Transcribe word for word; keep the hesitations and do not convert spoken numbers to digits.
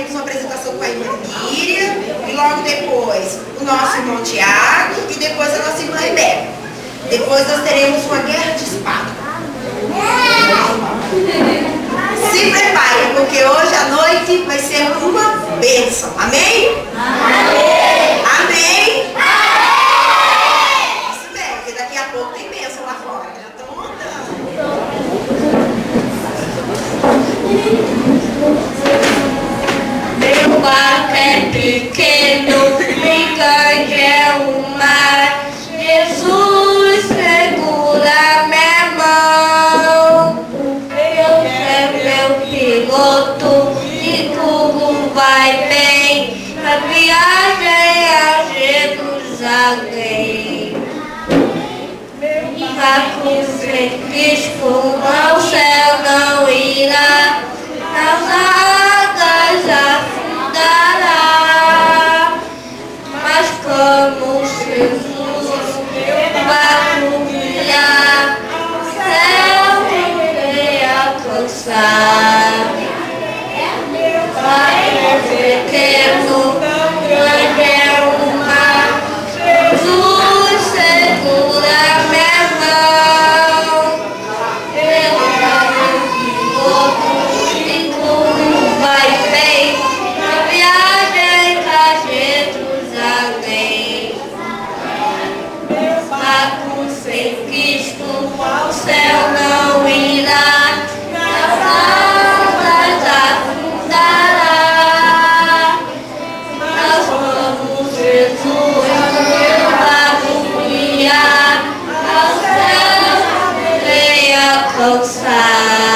teremos uma apresentação com a irmã Miriam, e logo depois o nosso irmão Tiago, e depois a nossa irmã Rebeca. Depois nós teremos uma guerra de espada. Se preparem, porque hoje à noite vai ser uma bênção. Amém? Amém! Amém! Amém! Isso mesmo, porque daqui a pouco tem bênção lá fora. Já estão mandando. Meu barco é pequeno, me carrega o mar. Jesus segura minha mão. Deus é meu piloto e tudo vai bem na viagem a Jerusalém. Barco sem risco ao céu não irá, nas águas afundará. Mas como Jesus meu barco guiar, o céu irei alcançar. Barco pequeno, grande é o mar, Jesus segura minha mão. Ele é meu piloto e tudo vai bem na viagem a Jerusalém. Barco sem Cristo ao céu não irá, nas águas afundará. Mas vamos Jesus, meu barco guiar, ao céu irei alcançar.